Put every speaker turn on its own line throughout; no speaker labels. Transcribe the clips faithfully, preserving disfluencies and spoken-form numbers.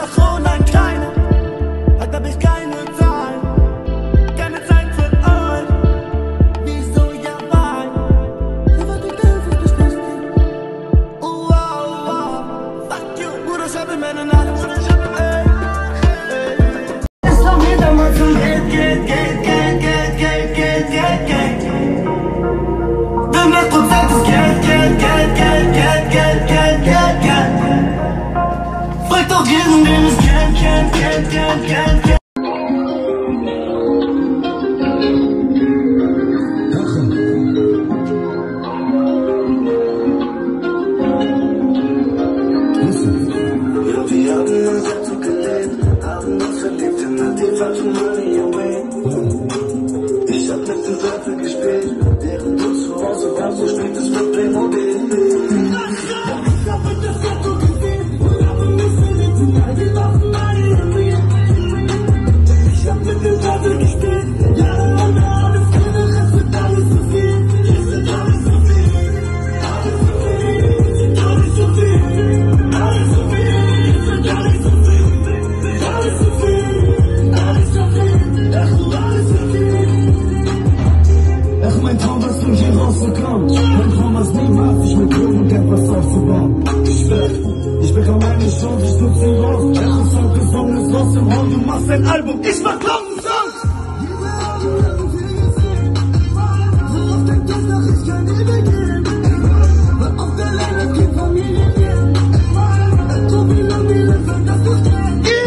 Sache, nein, keine. Heute hab ich keine Zahlen, keine Zeit für euch. Wieso ja Wahl? Sie wird die Dörfer beschäftigt. Oh, wow, wow. Fuck you, Bruder, ich hab in meinen Armen. Es war mir damals so Geld, Geld, Geld, Geld, Geld, Geld, Geld, Geld, Geld. hundert Prozent ist Geld, Geld, Geld, Geld, Geld, Geld, Geld, Geld, Geld. Fragt doch jeden, den es kennt, kennt, kennt, kennt, kennt, kennt.
Ja, wir haben uns dazu gelebt, haben uns verliebt in die falschen Money away. Ich hab mit den Wörtern gespielt, während du zu Hause warst, so spielt es mit Playmobil. Ich hab mit den Wörtern gespielt, ja, alles keine Rest, wird alles zu viel. Es wird alles zu viel, alles zu viel, alles zu viel, alles zu viel, es wird alles zu viel, alles zu viel, alles zu viel, ach du, alles zu viel. Ach, mein Traum, was von hier rausgekommen. Mein Traum, was niemals ich mit irgendetwas aufzubauen. Ich schwör, ich bekomme eine Chance, ich nutze ihn raus. Ach, ein Song gesungen ist raus im Raum, du machst ein Album, ich mach tausend Songs. So auf den Tag, dass ich kein Liebe gebe. Auf der Länge gibt Familie geben. So wie lange wir sind, dass du stehst.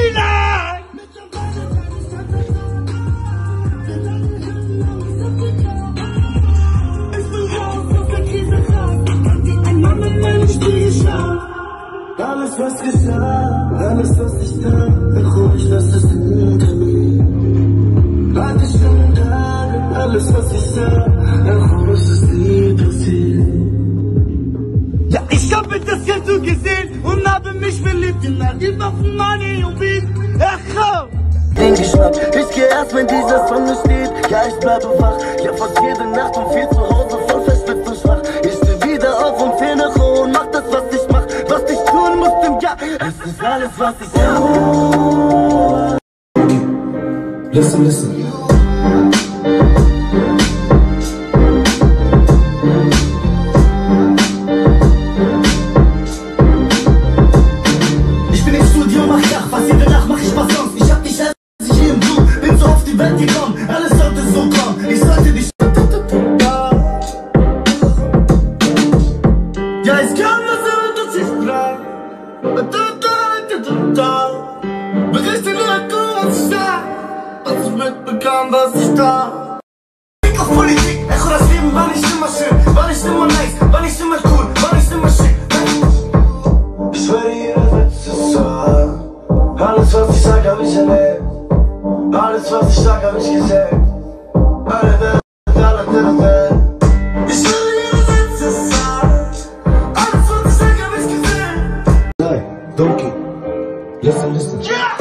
Alles was geschah, alles was ich da, doch ich lass es hinter mir. Warte schon Tage, alles was ich sah, doch es ist nie passiert.
Ja, ich hab mit das Geld so gesehen und habe mich verliebt in all die Waffen, Money und Beat. Echo!
Den Geschmack, ich geh erst, wenn dieser Sonne steht. Ja, ich bleibe wach, ja fast jede Nacht um vier zu Hause, voll verspitzt und schwach. Ich steh wieder auf und fehl nach Ruhe und mach das, was ich mach. Was ich tun muss im Jahr, es ist alles, was ich tue.
Listen, listen.
Ich bin im Studio, mach Krach, was jede Nacht mach ich was sonst. Ich hab dich als ich hier im Blut, bin so auf die Welt gekommen. Alles sollte so kommen, ich sollte dich. Ja, ich kann was hören, dass ich bleib. Berichte nur, was ich da, was ich mitbekam, was ich da. Blick auf Politik, Echo, das Leben war nicht immer schön, war nicht immer nice, war nicht immer cool, war nicht immer schick.
Ich schwöre, jeder Satz ist wahr. Alles was ich sag, hab ich erlebt. Alles was ich sag, hab ich gesehen. Alle Welt, alle Welt, Welt. Ich schwöre, jeder Satz ist wahr. Alles was ich sag, hab ich gesehen.
Hey, Donkey. Listen, listen.
Ja!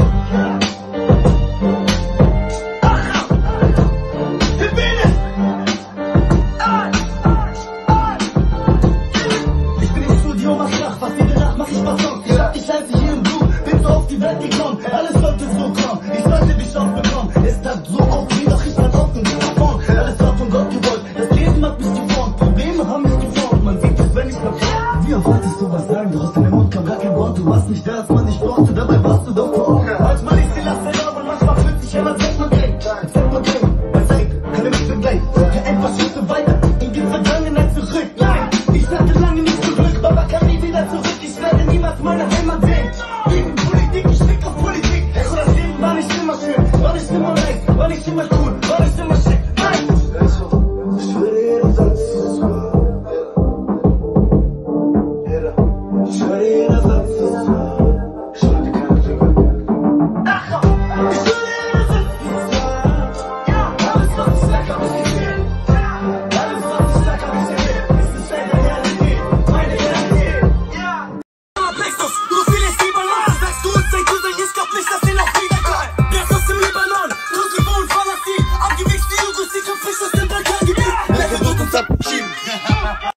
Ich bin im Studio, mach Krach, was jede Nacht mach ich was sonst. Ich hab dich als ich hier im Blut, bin so auf die Welt gekommen. Alles sollte so kommen, ich sollte dich aufbekommen. Es tat so auf wie doch ich stand auf und ging nach vorn. Alles war von Gott gewollt, das Leben hat mich geformt. Probleme haben mich geformt, man sieht es, wenn ich noch. Wie erwartest du was sagen? Du hast in den Mund kam gar kein Wort. Du warst nicht da, als man dich brauchte, dabei warst du doch vor Ort. Manchmal ist die Last enorm und manchmal fühlt sich jemand selbst man denkt. Selbst man denkt, man sagt, kann er mich begleiten. Für ein paar Schritte weiter, in die Vergangenheit zurück. Nein, ich hatte lange nicht so Glück, aber kann nie wieder zurück. Ich werde niemals meine Heimat sehen. Wegen Politik, ich blick auf Politik. Echo, das Leben war nicht immer schön, war nicht immer nice, war nicht immer cool, war nicht immer schick. Nein!
Ich schwöre, jeder Satz ist wahr. Ich schwöre, jeder Satz ist wahr. Ich wollte keine Finger mehr.
Echo! Ich schwöre, jeder Satz ist wahr. Ja, alles was ich sag, hab ich gesehen. Alles was ich sag, hab ich gesehen. Es ist eine Realität, meine Realität. Ja! Plexus, du fühlst Libanon, das sagst du und dein Cousin, ich glaub nicht, dass sie noch wieder kommen. Der ist aus dem Libanon, Kosovo und Palästin, abgewichst die Jugos, die kommt frisch aus dem Balkangebiet. Lecker wird uns abschieben.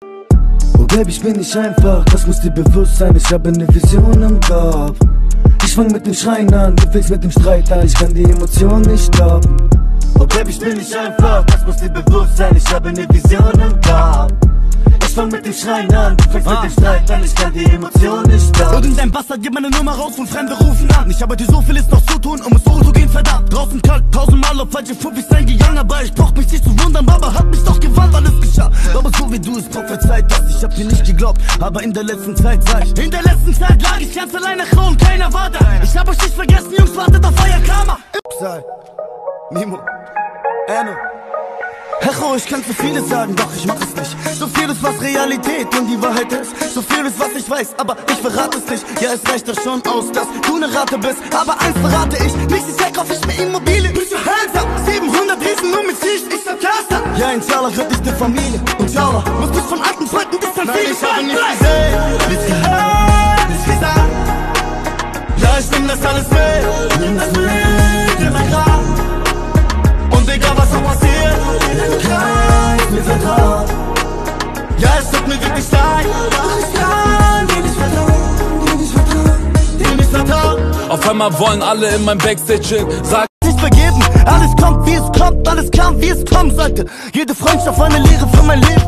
Oh Baby, ich bin nicht einfach, das muss dir bewusst sein, ich habe eine Vision im Kopf. Ich
Ich fang mit dem Schreien an, du fängst mit dem Streit an. Ich kann die Emotionen nicht stoppen. Oh Baby, ich bin nicht einfach, das muss dir bewusst sein. Ich habe ne Vision im Kopf. Ich fang mit dem Schreien an, du fängst ah. mit dem Streit an. Ich kann die Emotionen nicht stoppen.
Irgendein Bastard gibt meine Nummer raus und Fremde rufen an. Ich habe dir so vieles noch zu tun, um es so zu gehen, verdammt. Draußen kalt, tausendmal auf falsche Fuffis eingegangen, aber ich brauch mich nicht zu wundern. Baba hat mich doch gewarnt, wann es geschah. Aber so wie du es prophezeit hast, ich hab dir nicht geglaubt, aber in der letzten Zeit sah ich. In der letzten Zeit lag ich ganz alleine und keiner war da. Ich hab euch nicht vergessen, Jungs, wartet auf euer Karma.
Sei, Mimo, Anno. Hecho, ich kann zu vieles sagen, doch ich mach es nicht. So vieles, was Realität und die Wahrheit ist. So vieles, was ich weiß, aber ich verrate es nicht. Ja, es reicht doch schon aus, dass du ne Ratte bist. Aber eins verrate ich, nächstes Jahr kauf ich mir Immobilien. Bist du handsam? siebenhundert Riesen nur mit sich, ich sag Cluster. Ja, inshallah wird ich ne Familie. Inshallah muss mich von alten Freunden distanzieren. Nein, ich habe nichts gesehen, nichts gehört, nichts gesagt. Ja, ich nehm das alles mit, nimm das mit in mein Grab. Und egal was auch passiert, ich kann mir vertrauen. Ja, es tut mir wirklich leid, doch ich kann dir nicht vertrauen, dir nicht vertrauen, dir nicht vertrauen.
Auf einmal wollen alle in meinem Backstage sagen,
nicht vergeben, alles kommt wie es kommt, alles kam wie es kommen sollte. Jede Freundschaft war eine Lehre für mein Leben.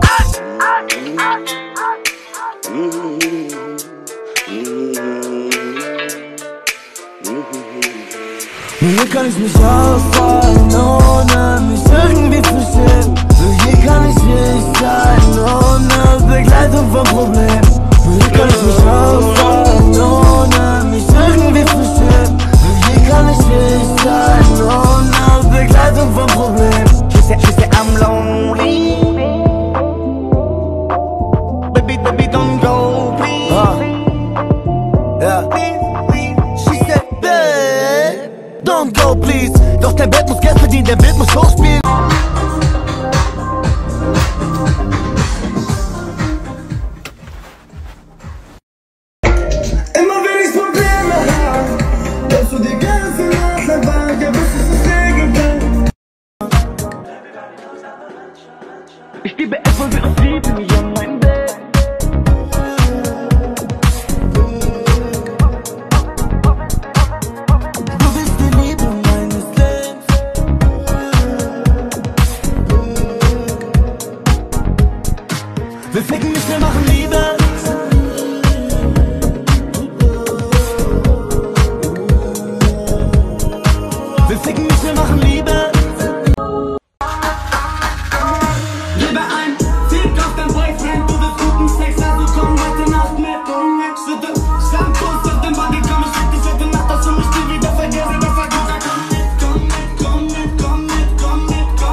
Hier kann ich mich ausfallen, ohne mich irgendwie zu schämen. Hier kann ich nicht sein, ohne Begleitung von Problemen. Hier kann ich mich ausfallen, ohne mich irgendwie zu schämen. Hier kann ich nicht sein, ohne Begleitung von Problemen. She said, she said I'm lonely. Baby, baby, don't go, please. Ah. Ja. She said, babe, don't go, please. Doch dein Bett muss Geld verdienen, der Bild muss hochspielen.